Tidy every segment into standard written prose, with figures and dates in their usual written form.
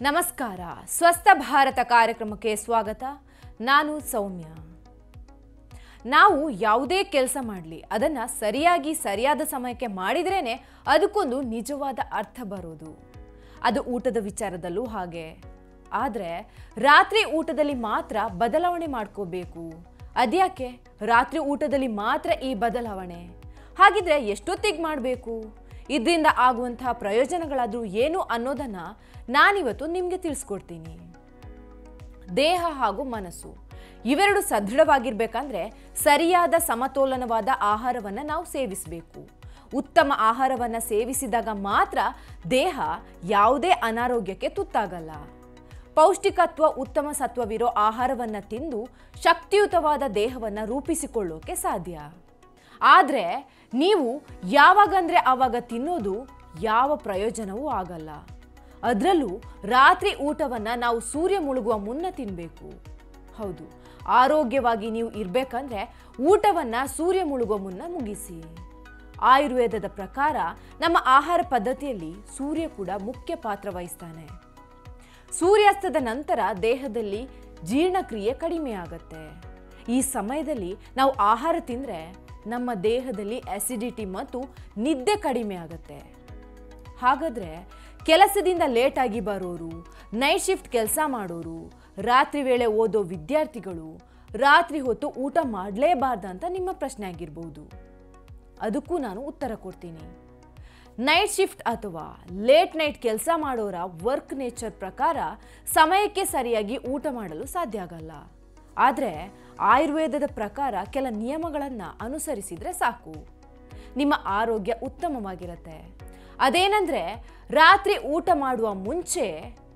ನಮಸ್ಕಾರ. ಸ್ವಸ್ಥ ಭಾರತ ಕಾರ್ಯಕ್ರಮಕ್ಕೆ ಸ್ವಾಗತ. ನಾನು ಸೌಮ್ಯ. ನಾವು ಯಾವುದೇ ಕೆಲಸ ಮಾಡಲಿ ಅದನ್ನು ಸರಿಯಾದ ಸಮಯಕ್ಕೆ ಮಾಡಿದ್ರೇನೆ ಅದಕ್ಕೊಂದು ನಿಜವಾದ ಅರ್ಥ ಬರೋದು. ಅದು ಊಟದ ವಿಚಾರದಲ್ಲೂ ಹಾಗೆ. ಆದರೆ ರಾತ್ರಿ ಊಟದಲ್ಲಿ ಮಾತ್ರ ಬದಲಾವಣೆ ಮಾಡ್ಕೋಬೇಕು. ಅದ್ಯಾಕೆ ರಾತ್ರಿ ಊಟದಲ್ಲಿ ಮಾತ್ರ ಈ ಬದಲಾವಣೆ? ಹಾಗಿದ್ರೆ ಎಷ್ಟೊತ್ತಿಗೆ ಮಾಡಬೇಕು? ಇದರಿಂದ ಆಗುವಂತಹ ಪ್ರಯೋಜನಗಳಾದರೂ ಏನು ಅನ್ನೋದನ್ನು ನಾನಿವತ್ತು ನಿಮಗೆ ತಿಳಿಸ್ಕೊಡ್ತೀನಿ. ದೇಹ ಹಾಗೂ ಮನಸ್ಸು ಇವೆರಡು ಸದೃಢವಾಗಿರ್ಬೇಕಂದ್ರೆ ಸರಿಯಾದ ಸಮತೋಲನವಾದ ಆಹಾರವನ್ನು ನಾವು ಸೇವಿಸಬೇಕು. ಉತ್ತಮ ಆಹಾರವನ್ನು ಸೇವಿಸಿದಾಗ ಮಾತ್ರ ದೇಹ ಯಾವುದೇ ಅನಾರೋಗ್ಯಕ್ಕೆ ತುತ್ತಾಗಲ್ಲ. ಪೌಷ್ಟಿಕತ್ವ, ಉತ್ತಮ ಸತ್ವವಿರೋ ಆಹಾರವನ್ನು ತಿಂದು ಶಕ್ತಿಯುತವಾದ ದೇಹವನ್ನು ರೂಪಿಸಿಕೊಳ್ಳೋಕೆ ಸಾಧ್ಯ. ಆದರೆ ನೀವು ಯಾವಾಗಂದ್ರೆ ಆವಾಗ ತಿನ್ನೋದು ಯಾವ ಪ್ರಯೋಜನವೂ ಆಗಲ್ಲ. ಅದರಲ್ಲೂ ರಾತ್ರಿ ಊಟವನ್ನು ನಾವು ಸೂರ್ಯ ಮುಳುಗುವ ಮುನ್ನ ತಿನ್ನಬೇಕು. ಹೌದು, ಆರೋಗ್ಯವಾಗಿ ನೀವು ಇರಬೇಕಂದ್ರೆ ಊಟವನ್ನು ಸೂರ್ಯ ಮುಳುಗುವ ಮುನ್ನ ಮುಗಿಸಿ. ಆಯುರ್ವೇದದ ಪ್ರಕಾರ ನಮ್ಮ ಆಹಾರ ಪದ್ಧತಿಯಲ್ಲಿ ಸೂರ್ಯ ಕೂಡ ಮುಖ್ಯ ಪಾತ್ರ ವಹಿಸ್ತಾನೆ. ಸೂರ್ಯಾಸ್ತದ ನಂತರ ದೇಹದಲ್ಲಿ ಜೀರ್ಣಕ್ರಿಯೆ ಕಡಿಮೆ ಆಗುತ್ತೆ. ಈ ಸಮಯದಲ್ಲಿ ನಾವು ಆಹಾರ ತಿಂದರೆ ನಮ್ಮ ದೇಹದಲ್ಲಿ ಅಸಿಡಿಟಿ ಮತ್ತು ನಿದ್ದೆ ಕಡಿಮೆ ಆಗುತ್ತೆ. ಹಾಗಾದರೆ ಕೆಲಸದಿಂದ ಲೇಟಾಗಿ ಬರೋರು, ನೈಟ್ ಶಿಫ್ಟ್ ಕೆಲಸ ಮಾಡೋರು, ರಾತ್ರಿ ವೇಳೆ ಓದೋ ವಿದ್ಯಾರ್ಥಿಗಳು ರಾತ್ರಿ ಹೊತ್ತು ಊಟ ಮಾಡಲೇಬಾರ್ದಂತ ನಿಮ್ಮ ಪ್ರಶ್ನೆ ಆಗಿರ್ಬೋದು. ಅದಕ್ಕೂ ನಾನು ಉತ್ತರ ಕೊಡ್ತೀನಿ. ನೈಟ್ ಶಿಫ್ಟ್ ಅಥವಾ ಲೇಟ್ ನೈಟ್ ಕೆಲಸ ಮಾಡೋರ ವರ್ಕ್ ನೇಚರ್ ಪ್ರಕಾರ ಸಮಯಕ್ಕೆ ಸರಿಯಾಗಿ ಊಟ ಮಾಡಲು ಸಾಧ್ಯ ಆಗಲ್ಲ. ಆದರೆ ಆಯುರ್ವೇದದ ಪ್ರಕಾರ ಕೆಲ ನಿಯಮಗಳನ್ನು ಅನುಸರಿಸಿದರೆ ಸಾಕು, ನಿಮ್ಮ ಆರೋಗ್ಯ ಉತ್ತಮವಾಗಿರುತ್ತೆ. ಅದೇನೆಂದರೆ, ರಾತ್ರಿ ಊಟ ಮಾಡುವ ಮುಂಚೆ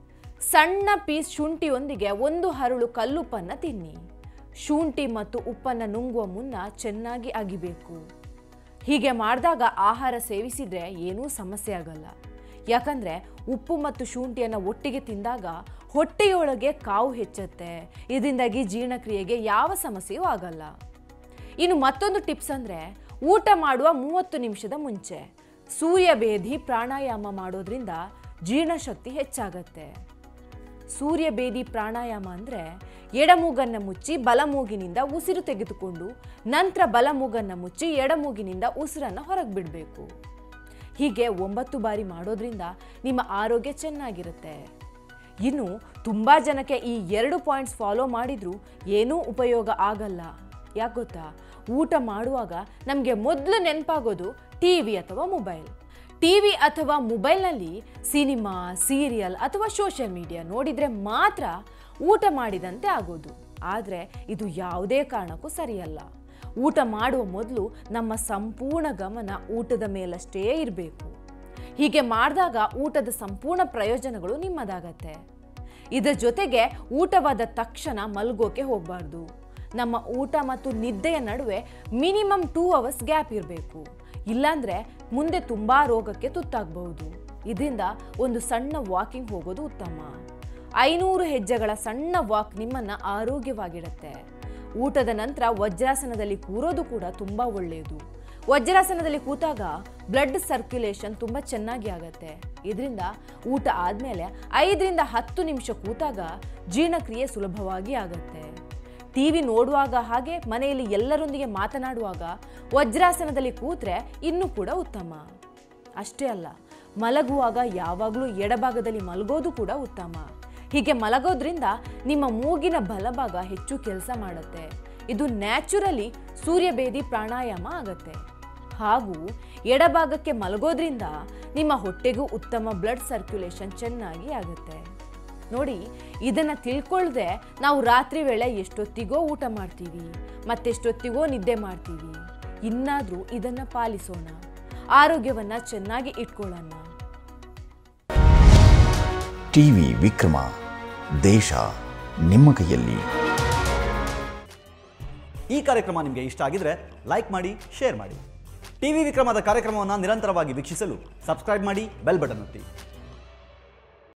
ಸಣ್ಣ ಪೀಸ್ ಶುಂಠಿಯೊಂದಿಗೆ 1 ಹರಳು ಕಲ್ಲುಪ್ಪನ್ನು ತಿನ್ನಿ. ಶುಂಠಿ ಮತ್ತು ಉಪ್ಪನ್ನು ನುಂಗುವ ಮುನ್ನ ಚೆನ್ನಾಗಿ ಅಗಿಬೇಕು. ಹೀಗೆ ಮಾಡಿದಾಗ ಆಹಾರ ಸೇವಿಸಿದರೆ ಏನೂ ಸಮಸ್ಯೆ ಆಗಲ್ಲ. ಯಾಕಂದರೆ ಉಪ್ಪು ಮತ್ತು ಶುಂಠಿಯನ್ನು ಒಟ್ಟಿಗೆ ತಿಂದಾಗ ಹೊಟ್ಟೆಯೊಳಗೆ ಕಾವು ಹೆಚ್ಚುತ್ತೆ. ಇದರಿಂದಾಗಿ ಜೀರ್ಣಕ್ರಿಯೆಗೆ ಯಾವ ಸಮಸ್ಯೆಯೂ ಆಗಲ್ಲ. ಇನ್ನು ಮತ್ತೊಂದು ಟಿಪ್ಸ್ ಅಂದರೆ, ಊಟ ಮಾಡುವ 30 ನಿಮಿಷದ ಮುಂಚೆ ಸೂರ್ಯಭೇದಿ ಪ್ರಾಣಾಯಾಮ ಮಾಡೋದ್ರಿಂದ ಜೀರ್ಣಶಕ್ತಿ ಹೆಚ್ಚಾಗತ್ತೆ. ಸೂರ್ಯಭೇದಿ ಪ್ರಾಣಾಯಾಮ ಅಂದರೆ ಎಡಮೂಗನ್ನು ಮುಚ್ಚಿ ಬಲಮೂಗಿನಿಂದ ಉಸಿರು ತೆಗೆದುಕೊಂಡು ನಂತರ ಬಲಮೂಗನ್ನು ಮುಚ್ಚಿ ಎಡಮೂಗಿನಿಂದ ಉಸಿರನ್ನು ಹೊರಗೆ ಬಿಡಬೇಕು. ಹೀಗೆ 9 ಬಾರಿ ಮಾಡೋದ್ರಿಂದ ನಿಮ್ಮ ಆರೋಗ್ಯ ಚೆನ್ನಾಗಿರುತ್ತೆ. ಇನ್ನು ತುಂಬ ಜನಕ್ಕೆ ಈ 2 ಪಾಯಿಂಟ್ಸ್ ಫಾಲೋ ಮಾಡಿದರೂ ಏನೂ ಉಪಯೋಗ ಆಗಲ್ಲ. ಯಾಕೆ ಗೊತ್ತಾ? ಊಟ ಮಾಡುವಾಗ ನಮಗೆ ಮೊದಲು ನೆನಪಾಗೋದು ಟಿವಿ ಅಥವಾ ಮೊಬೈಲ್. ಟಿವಿ ಅಥವಾ ಮೊಬೈಲ್ನಲ್ಲಿ ಸಿನಿಮಾ, ಸೀರಿಯಲ್ ಅಥವಾ ಸೋಷಿಯಲ್ ಮೀಡಿಯಾ ನೋಡಿದರೆ ಮಾತ್ರ ಊಟ ಮಾಡಿದಂತೆ ಆಗೋದು. ಆದರೆ ಇದು ಯಾವುದೇ ಕಾರಣಕ್ಕೂ ಸರಿಯಲ್ಲ. ಊಟ ಮಾಡುವ ಮೊದಲು ನಮ್ಮ ಸಂಪೂರ್ಣ ಗಮನ ಊಟದ ಮೇಲಷ್ಟೇ ಇರಬೇಕು. ಹೀಗೆ ಮಾಡಿದಾಗ ಊಟದ ಸಂಪೂರ್ಣ ಪ್ರಯೋಜನಗಳು ನಿಮ್ಮದಾಗತ್ತೆ. ಇದರ ಜೊತೆಗೆ ಊಟವಾದ ತಕ್ಷಣ ಮಲಗೋಕೆ ಹೋಗಬಾರ್ದು. ನಮ್ಮ ಊಟ ಮತ್ತು ನಿದ್ದೆಯ ನಡುವೆ ಮಿನಿಮಮ್ 2 ಅವರ್ಸ್ ಗ್ಯಾಪ್ ಇರಬೇಕು. ಇಲ್ಲಾಂದರೆ ಮುಂದೆ ತುಂಬ ರೋಗಕ್ಕೆ ತುತ್ತಾಗಬಹುದು. ಇದರಿಂದ ಒಂದು ಸಣ್ಣ ವಾಕಿಂಗ್ ಹೋಗೋದು ಉತ್ತಮ. 500 ಹೆಜ್ಜೆಗಳ ಸಣ್ಣ ವಾಕ್ ನಿಮ್ಮನ್ನು ಆರೋಗ್ಯವಾಗಿಡುತ್ತೆ. ಊಟದ ನಂತರ ವಜ್ರಾಸನದಲ್ಲಿ ಕೂರೋದು ಕೂಡ ತುಂಬ ಒಳ್ಳೆಯದು. ವಜ್ರಾಸನದಲ್ಲಿ ಕೂತಾಗ ಬ್ಲಡ್ ಸರ್ಕ್ಯುಲೇಷನ್ ತುಂಬ ಚೆನ್ನಾಗಿ ಆಗುತ್ತೆ. ಇದರಿಂದ ಊಟ ಆದಮೇಲೆ 5 ರಿಂದ 10 ನಿಮಿಷ ಕೂತಾಗ ಜೀರ್ಣಕ್ರಿಯೆ ಸುಲಭವಾಗಿ ಆಗುತ್ತೆ. ಟಿವಿ ನೋಡುವಾಗ ಹಾಗೆ ಮನೆಯಲ್ಲಿ ಎಲ್ಲರೊಂದಿಗೆ ಮಾತನಾಡುವಾಗ ವಜ್ರಾಸನದಲ್ಲಿ ಕೂತ್ರೆ ಇನ್ನೂ ಕೂಡ ಉತ್ತಮ. ಅಷ್ಟೇ ಅಲ್ಲ, ಮಲಗುವಾಗ ಯಾವಾಗಲೂ ಎಡಭಾಗದಲ್ಲಿ ಮಲಗೋದು ಕೂಡ ಉತ್ತಮ. ಹೀಗೆ ಮಲಗೋದ್ರಿಂದ ನಿಮ್ಮ ಮೂಗಿನ ಬಲಭಾಗ ಹೆಚ್ಚು ಕೆಲಸ ಮಾಡುತ್ತೆ. ಇದು ನ್ಯಾಚುರಲಿ ಸೂರ್ಯಭೇದಿ ಪ್ರಾಣಾಯಾಮ ಆಗುತ್ತೆ. ಹಾಗೂ ಎಡಭಾಗಕ್ಕೆ ಮಲಗೋದ್ರಿಂದ ನಿಮ್ಮ ಹೊಟ್ಟೆಗೂ ಉತ್ತಮ ಬ್ಲಡ್ ಸರ್ಕ್ಯುಲೇಷನ್ ಚೆನ್ನಾಗಿ ಆಗುತ್ತೆ. ನೋಡಿ, ಇದನ್ನು ತಿಳ್ಕೊಳ್ಳದೆ ನಾವು ರಾತ್ರಿ ವೇಳೆ ಎಷ್ಟೊತ್ತಿಗೋ ಊಟ ಮಾಡ್ತೀವಿ, ಮತ್ತೆಷ್ಟೊತ್ತಿಗೋ ನಿದ್ದೆ ಮಾಡ್ತೀವಿ. ಇನ್ನಾದರೂ ಇದನ್ನು ಪಾಲಿಸೋಣ, ಆರೋಗ್ಯವನ್ನು ಚೆನ್ನಾಗಿ ಇಟ್ಕೊಳ್ಳೋಣ. ಟಿವಿ ವಿಕ್ರಮ, ದೇಶ ನಿಮ್ಮ ಕೈಯಲ್ಲಿ. ಈ ಕಾರ್ಯಕ್ರಮ ನಿಮಗೆ ಇಷ್ಟ ಆಗಿದ್ರೆ ಲೈಕ್ ಮಾಡಿ, ಶೇರ್ ಮಾಡಿ. ಟಿವಿ ವಿಕ್ರಮದ ಕಾರ್ಯಕ್ರಮವನ್ನು ನಿರಂತರವಾಗಿ ವೀಕ್ಷಿಸಲು ಸಬ್ಸ್ಕ್ರೈಬ್ ಮಾಡಿ, ಬೆಲ್ ಬಟನ್ ಒತ್ತಿ.